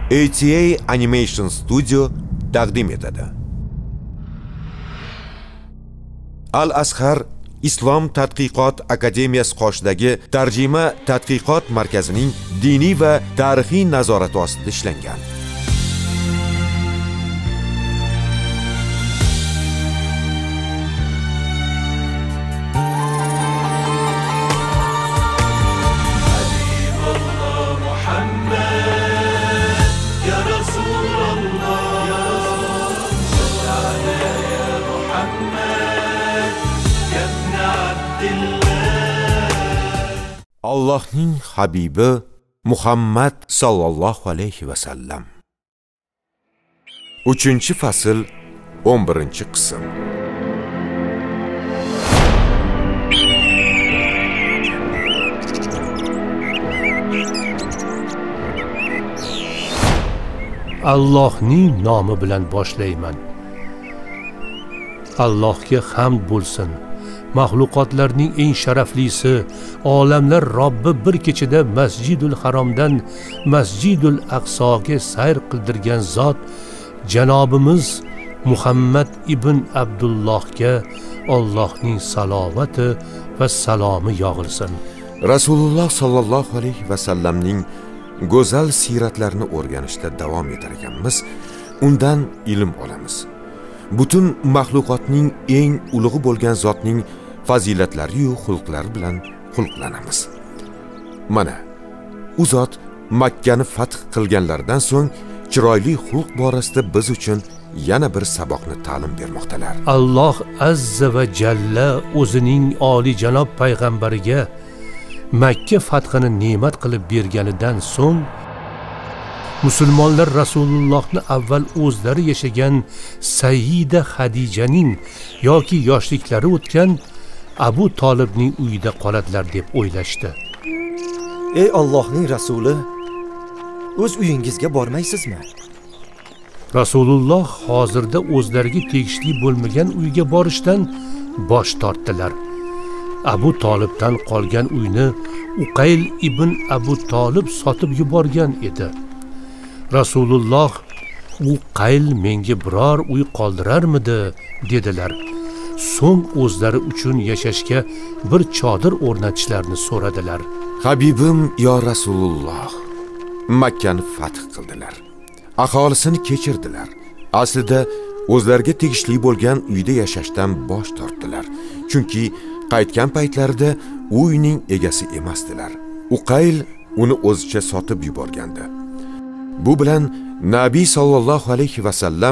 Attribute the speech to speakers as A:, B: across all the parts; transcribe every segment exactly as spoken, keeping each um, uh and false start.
A: A T A Animation Studio taqdim etadi. Al-Azhar Islom tadqiqot akademiyasi qoshidagi tarjima tadqiqot markazining diniy va tarixiy nazorati ostida ishlangan. Allohning habibi Muhammad sallallohu alayhi va sallam. uchinchi fasl, o'n birinchi qism.
B: Allohning nomi bilan boshlayman. Allohga hamd bo'lsin. Mahluqotlarning eng sharaflisi, olamlar Robbi bir kechada Masjidul Haromdan Masjidul Aqsoga sayr qildirgan zot janobimiz Muhammad ibn Abdullohga Allohning salovati va salomi yog'ilsin.
A: Rasululloh sallallohu alayhi va sallamning go'zal siyratlarini o'rganishda davom etar ekanmiz, undan ilm olamiz. Butun mahluqotning eng ulug'i bo'lgan zotning fazilatlari va xulqlari bilan xulqlanamiz. Mana, u zot Makkani fath qilganlardan so'ng chiroyli xulq borasida biz uchun yana bir saboqni ta'lim bermoqdalar.
B: Alloh azza va jalla o'zining oliy janob payg'ambariga Makka fathini ne'mat qilib berganidan so'ng musulmonlar Rasulullohni avval o'zlari yashagan Sayyida Hadijaning yoki yoshliklari o'tgan Abu Tolibning uyida qoladilar deb o'ylashdi.
C: Ey Allohning rasuli, o'z uyingizga bormaysizmi?
B: Rasululloh hozirda o'zlariga tegishli bo'lmagan uyga borishdan bosh tortdilar. Abu Tolibdan qolgan uyni Uqayl ibn Abu Tolib sotib yuborgan edi. Rasululloh u Qayl menga biror uy qoldirarmidi dedilar. So'ng o'zlari uchun yashashga bir chodir o'rnatishlarini so'radilar.
A: Habibim yo Rasululloh, Makkani fath qildilar. Aholisini kechirdilar. Aslida o'zlariga tegishli bo'lgan uyda yashashdan bosh tortdilar. Chunki qaytgan paytlarida u uyning egasi emasdilar. Uqayl uni o'zicha sotib yuborgandi. Bu bilan Nabiy sallallohu alayhi va sallam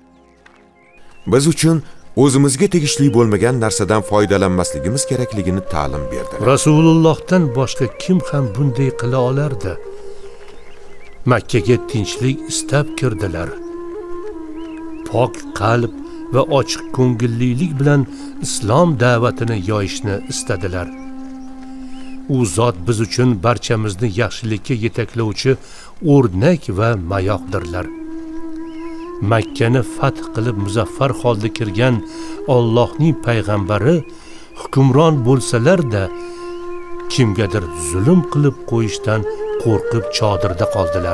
A: biz uchun o'zimizga tegishli bo'lmagan narsadan foydalanmasligimiz kerakligini ta'lim berdi.
B: Rasulullohdan boshqa kim ham bunday qila olardi? Makkaga tinchlik istab kirdilar. Pok qalb va ochiq ko'ngillilik bilan islom da'vatini yoyishni istadilar. U zot biz uchun barchamizni yaxshilikka yetaklovchi o'rnak va mayoqdirlar. Makkani fath qilib muzaffar holda kirgan Allohning payg'ambari hukmron bo'lsalar-da kimgadir zulm qilib qo'yishdan qo'rqib chodirda qoldilar.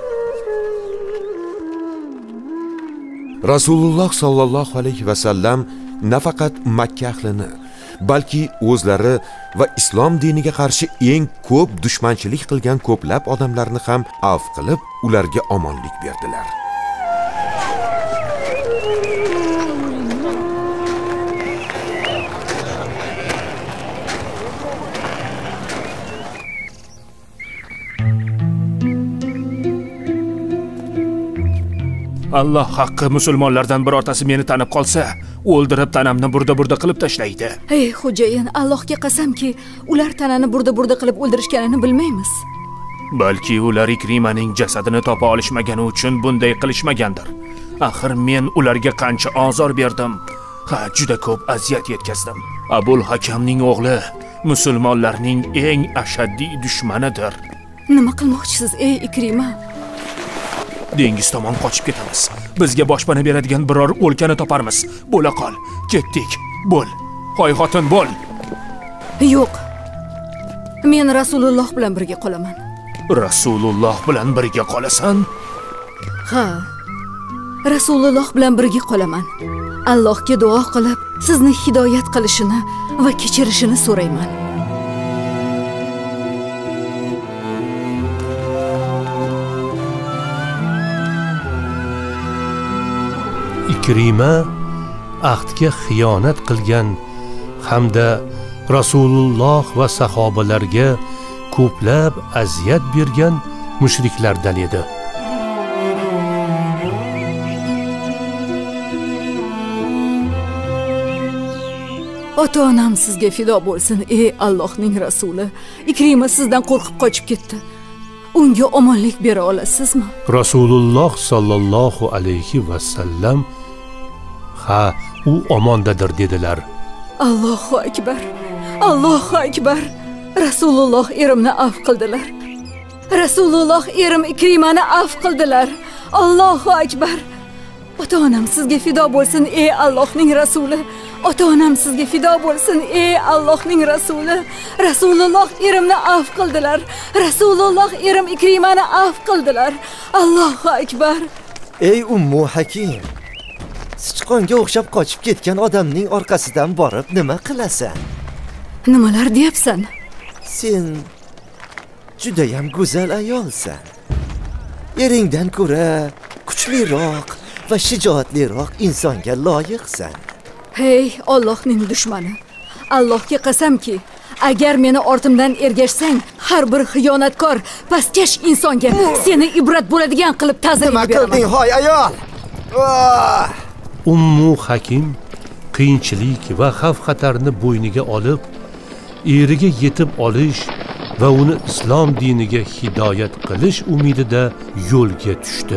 A: Rasululloh sallallohu alayhi va sallam nafaqat Makka ahlini, balki o'zlari va islom diniga qarshi eng ko'p dushmanchilik qilgan ko'plab odamlarni ham afv qilib, ularga omonlik berdilar.
D: Alloh haqqi musulmonlardan birortasi meni tanib qolsa, o'ldirib tanamni burda-burda qilib tashlaydi.
E: Ey xo'jayin, Allohga qasamki, ular tanani burda-burda qilib o'ldirishganini bilmaymiz.
D: Balki ular Ikrimaning jasadini topa olishmagani uchun bunday qilishmagandir. Axir men ularga qancha azor berdim. Ha, juda ko'p aziyat yetkazdim. Abul Hakamning o'g'li musulmonlarning eng ashaddiy dushmanidir.
E: Nima qilmoqchisiz, ey Ikrima?
D: Dengiz tomon qochib ketamiz. Bizga boshpana beradigan biror o'lkani toparmiz. Bo'la qol. Ketdik. Bo'l. Hoy xotin, bo'l.
E: Yo'q. Men Rasululloh bilan birga qolaman.
D: Rasululloh bilan birga qolasan?
E: Ha, Rasululloh bilan birga qolaman. Allohga duo qilib, sizni hidoyat qilishini va kechirishini so'rayman.
B: Ikrima ahdga xiyonat qilgan hamda Rasululloh va sahobalarga ko'plab aziyat bergan mushriklardan edi.
E: Ota-onam sizga fido bo'lsin, ey Allohning rasuli. Ikrima sizdan qo'rqib qochib ketdi. Unga omonlik bera olasizmi?
B: Rasululloh sallallohu alayhi va sallam ha, u omondadir dedilar.
E: Allohu akbar. Allohu akbar. Rasululloh erimni afv qildilar. Rasululloh erim Ikrimani afv qildilar. Allohu akbar. Ota-onam sizga fido bo'lsin, ey Allohning rasuli. Ota-onam sizga fido bo'lsin, ey Allohning rasuli. Rasululloh erimni afv qildilar. Rasululloh erim Ikrimani afv qildilar. Allohu akbar.
C: Ey Ummu Hakim, sichqonga o'xshab qochib ketgan odamning orqasidan borib nima qilasan?
E: Nimalar deyapsan?
C: Sen juda ham go'zal ayolsan. Eringdan ko'ra kuchliroq va shijoatliroq insonga loyiqsan.
E: Hey, Allohning dushmani. Allohga qasamki, agar meni ortimdan ergashsang, har bir xiyonatkor, pastkash insonga seni ibrat bo'ladigan qilib ta'zim beraman.
C: Nima qilding, hoy ayol?
B: Ummu Hakim qiyinchilik va xavf-xatarni bo'yniga olib, eriga yetib olish va uni islom diniga hidoyat qilish umidida yo'lga tushdi.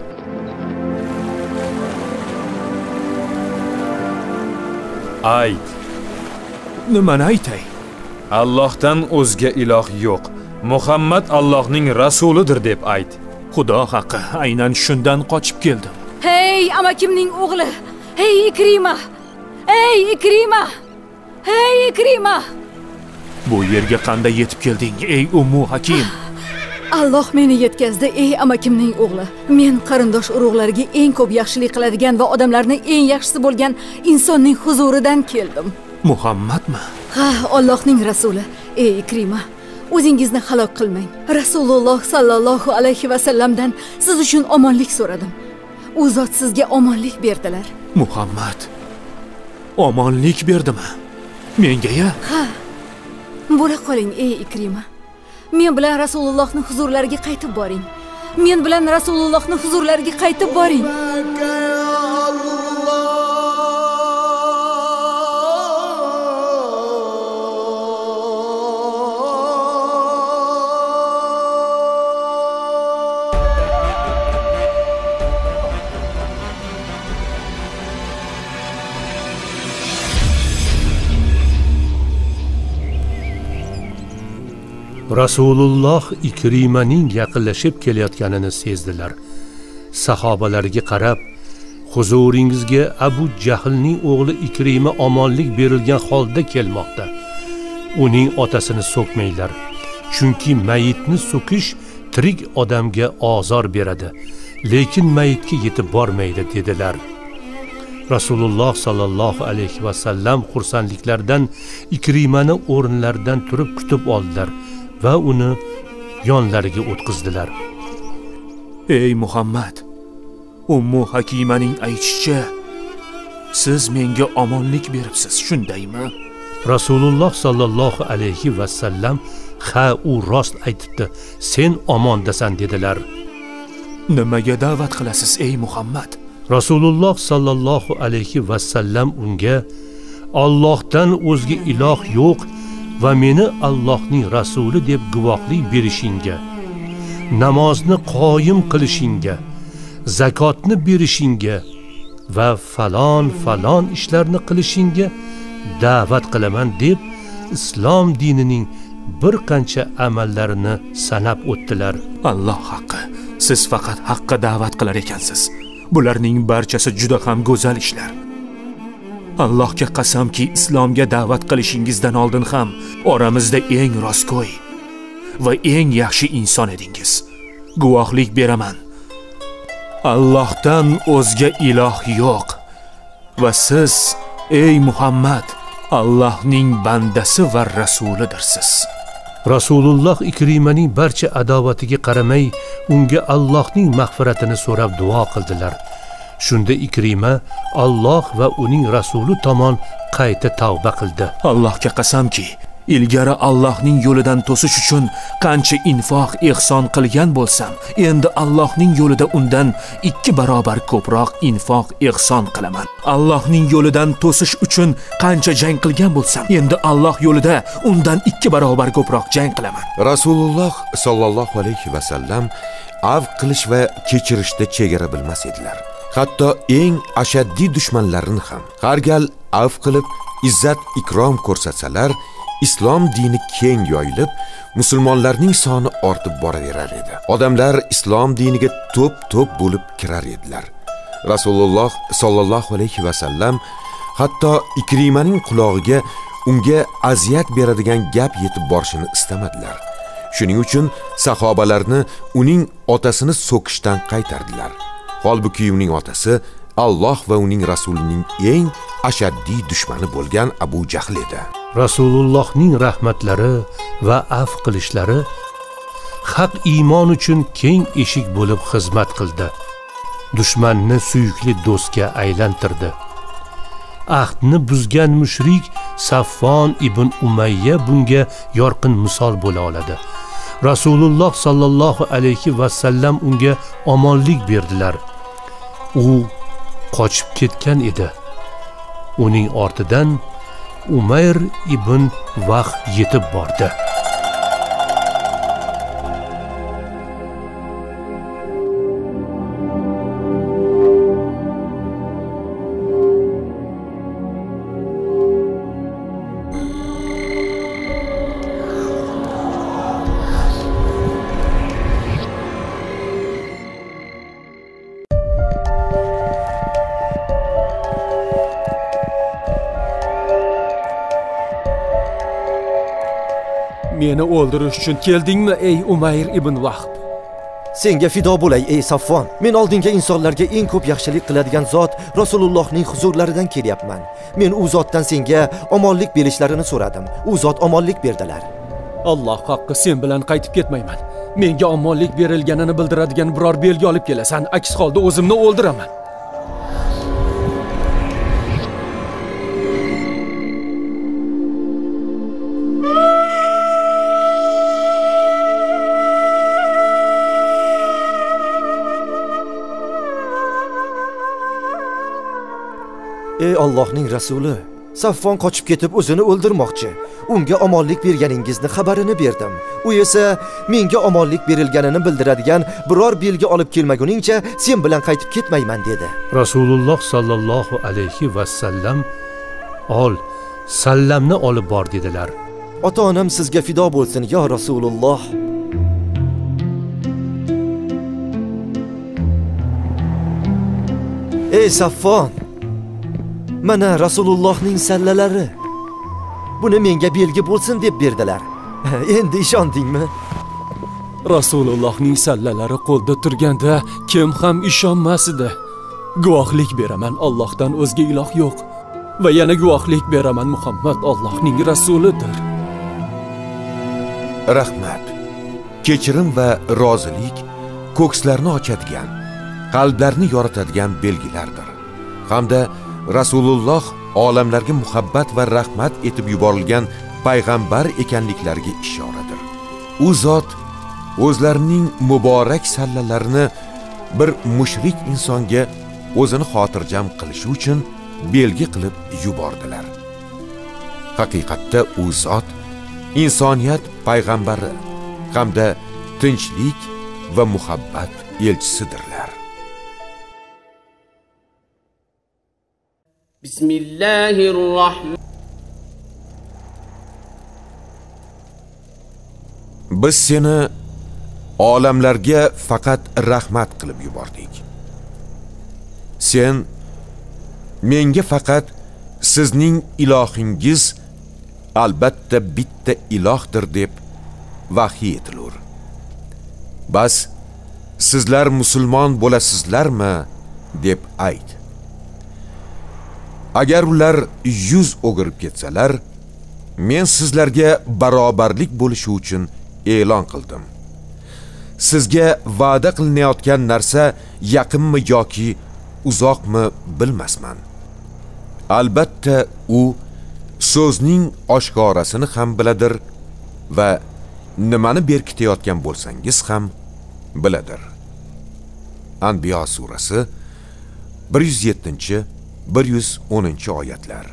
F: Ayt. Nimani aytay? Allohdan o'zga iloh yo'q. Muhammad Allohning rasulidir deb ayt.
D: Xudo haqqi, aynan shundan qochib keldim.
E: Hey, amakimning o'g'li. Hey, Ikrima. Hey, Ikrima. Hey, Ikrima.
D: Bu yerga qanday yetib kelding, ey Ummu Hakim?
E: Alloh meni yetkazdi, ey amakimning o'g'li. Men qarindosh urug'larga eng ko'p yaxshilik qiladigan va odamlarning eng yaxshisi bo'lgan insonning huzuridan keldim.
D: Muhammadmi?
E: Ha, Allohning rasuli. Ey Ikrima, o'zingizni halok qilmang. Rasululloh sallallohu alayhi va sallamdan siz uchun omonlik so'radim. U zot sizga omonlik berdilar.
D: Muhammad omonlik berdimi? Menga-ya?
E: Ha. Bo'la qoling, ey Ikrima. Men bilan Rasulullohning huzurlariga qaytib boring. Men bilan Rasulullohning huzurlariga qaytib boring.
B: Rasululloh Ikrimaning yaqinlashib kelayotganini sezdilar. Sahobalarga qarab, huzuringizga Abu Jahlning o'g'li Ikrima omonlik berilgan holda kelmoqda. Uning otasini so'kmanglar, chunki mayitni so'kish tirik odamga ozor beradi, lekin mayitga yetib bormaydi dedilar. Rasululloh sallallohu alayhi va sallam xursandliklardan Ikrimani o'rinlaridan turib kutib oldilar va uni yonlariga o'tqizdilar.
D: Ey Muhammad, Ummu Hakimaning aytishicha, siz menga omonlik beribsiz, shundaymi?
B: Rasululloh sallallohu alayhi va sallam ha, u rost aytibdi, sen omondasan dedilar.
D: Nimaga da'vat qilasiz ey Muhammad?
B: Rasululloh sallallohu alayhi va sallam unga Allohdan o'zga iloh yo'q va meni Allohning rasuli deb guvohlik berishingga, namozni qoyim qilishingga, zakotni berishingga va falon falon ishlarni qilishingga da'vat qilaman deb islom dinining bir qancha amallarini sanab o'tdilar.
D: Alloh haqqi, siz faqat haqqa da'vat qilar ekansiz. Bularning barchasi juda ham go'zal ishlar. Allohga qasamki, islomga da'vat qilishingizdan oldin ham oramizda eng rostgo'y va eng yaxshi inson edingiz. Guvohlik beraman. Allohdan o'zga iloh yo'q va siz ey Muhammad Allohning bandasi va rasulidirsiz.
B: Rasululloh Ikrimaning barcha adovatiga qaramay unga Allohning mag'firatini so'rab duo qildilar. Shunda Ikrima Alloh va uning rasuli tomon qayta tavba qildi.
D: Allohga qasamki, ilgari Allohning yo'lidan to'sish uchun qancha infoq ihson qilgan bo'lsam, endi Allohning yo'lida undan ikki barobar ko'proq infoq ihson qilaman. Allohning yo'lidan to'sish uchun qancha jang qilgan bo'lsam, endi Alloh yo'lida undan ikki barobar ko'proq jang qilaman.
A: Rasululloh sallallohu alayhi va sallam av qilish va kechirishda chegara bilmas edilar. Hatto eng ashaddiy dushmanlarini ham har gal av qilib izzat ikrom ko'rsatsalar, islom dini keng yoyilib, musulmonlarning soni ortib boraverar edi. Odamlar islom diniga to'p-to'p bo'lib kirar edilar. Rasululloh sallallohu alayhi va sallam hatto Ikrimaning qulog'iga unga aziyat beradigan gap yetib borishini istamadilar. Shuning uchun sahobalarni uning otasini so'kishdan qaytardilar. Holbuki uning otasi Alloh va uning rasulining eng ashaddiy dushmani bo'lgan Abu Jahl edi.
B: Rasulullohning rahmatlari va afv qilishlari haq iymon uchun keng eshik bo'lib xizmat qildi. Dushmanni suyukli do'stga aylantirdi. Ahdni buzgan mushrik Saffon ibn Umayya bunga yorqin misol bo'la oladi. Rasululloh sallallohu alayhi va sallam unga omonlik berdilar. U qochib ketgan edi. Uning ortidan Umayr ibn Vah yetib bordi.
G: Meni o'ldirish uchun keldingmi ey Umayr ibn Vahb?
C: Senga fido bo'lay ey Saffon. Men oldinga insonlarga eng ko'p yaxshilik qiladigan zot Rasulullohning huzurlaridan kelyapman. Men u zotdan senga omonlik berishlarini so'radim. U zot omonlik berdilar.
G: Alloh haqqi, sen bilan qaytib ketmayman. Menga omonlik berilganini bildiradigan biror belgi olib kelasan, aks holda o'zimni o'ldiraman.
C: Ey Allohning rasuli, Saffon qochib ketib o'zini o'ldirmoqchi. Unga omonlik berganingizni xabarini berdim. U esa menga omonlik berilganini bildiradigan biror belgi olib kelmaguningcha sen bilan qaytib ketmayman dedi.
B: Rasululloh sallallohu alayhi va sallam ol, sallamni olib bor dedilar.
C: Ota-onam sizga fido bo'lsin yo Rasululloh. Ey Saffon, mana Rasulullohning sallalari. Buni menga belgi bo'lsin deb berdilar. Endi ishondingmi?
G: Rasulullohning sallalari qo'lda turganda kim ham ishonmas edi. Guvohlik beraman, Allohdan o'zga iloh yo'q va yana guvohlik beraman, Muhammad Allohning rasulidir.
A: Rahmat, kechirim va rozilik ko'kslarni ochadigan, qalblarni yoritadigan belgilardir. Hamda Rasululloh olamlarga muhabbat va rahmat etib yuborilgan payg'ambar ekanliklariga ishoradir. U zot o'zlarining muborak sallalarini bir mushrik insonga o'zini xotirjam qilishi uchun belgi qilib yubordilar. Haqiqatda u zot insoniyat payg'ambari hamda tinchlik va muhabbat elchisidirlar.
H: Bismillahirrohmanirrohim.
A: Biz seni olamlarga faqat rahmat qilib yubordik. Sen menga faqat sizning ilohingiz albatta bitta ilohdir deb vahiy etilur. Bas sizlar musulmon bo'lasizlarmi deb ayt. Agar ular yuz o'girib ketsalar, men sizlarga barobarlik bo'lishi uchun e'lon qildim. Sizga va'da qilinayotgan narsa yaqinmi yoki uzoqmi bilmasman. Albatta u so'zning oshkorasini ham biladir va nimani berkitayotgan bo'lsangiz ham biladir. Anbiyo surasi bir yuz yettinchi bir yuz o'ninchi oyatlar.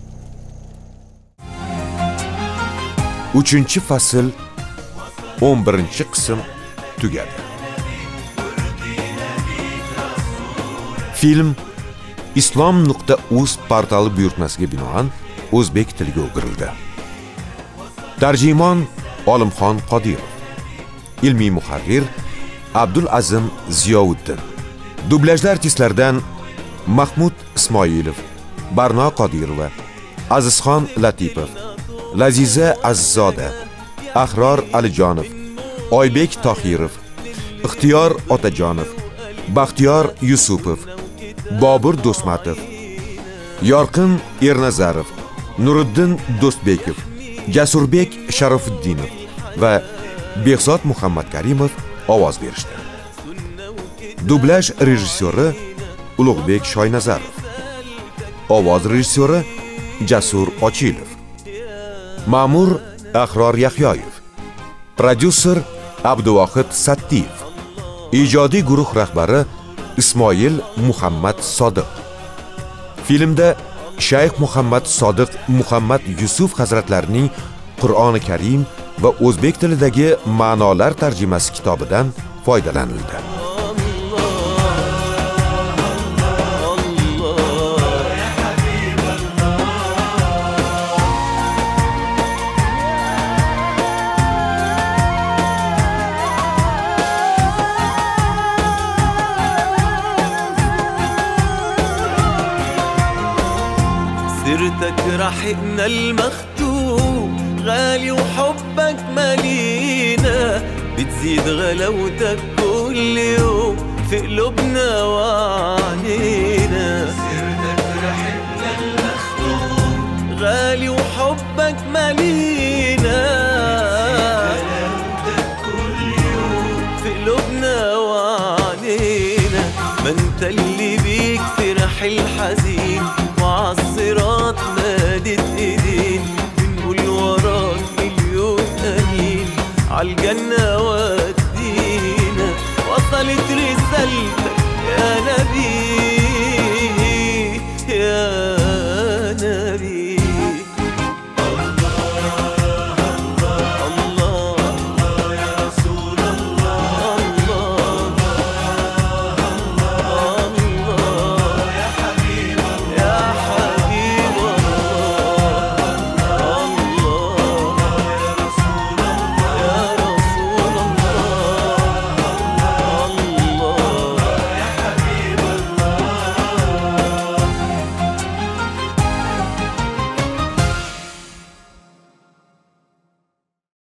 A: uchinchi fasl o'n birinchi qism tugadi. Film islom nuqta uz portali buyurtmasiga binoan o'zbek tiliga o'girildi. Tarjimon Olimxon Qodirov, ilmiy muharrir Abdul Azim Ziyovuddin, dublajlar artistlaridan Mahmud Ismoilov, Barno Qodirova, Azizxon Latipov, Laziza Azzoda, Ahror Alijonov, Oybek Tohirov, Ixtiyor Otajonov, Baxtiyor Yusupov, Bobur Do'smatov, Yorqin Ernazarov, Nuriddin Do'stbekov, Jasurbek Sharofiddinov va Behzod Muhammad Karimov ovoz berishdi. Dublaj rejissyori Ulug'bek Shoynazarov, ovoz rejissyori Jasur Ochilov, ma'mur Ahror Yahyoyev, prodyuser Abduvohid Sattiyev, ijodiy guruh rahbari Ismoil Muhammad Sodiq. Filmda Shayx Muhammad Sodiq Muhammad Yusuf hazratlarining Qur'oni Karim va o'zbek tilidagi ma'nolar tarjimasi kitobidan foydalanildi.
I: سيرتك رحقنا المختوم غالي وحبك مالينا بتزيد غلاوتك كل يوم في قلوبنا وعنينا سيرتك رحقنا المختوم غالي وحبك مالينا غلاوتك كل يوم في قلوبنا وعنينا ما انت اللي بيك فرح الحزين وعالصراط مادت ايدين بنقول وراك مليون امين عالجنة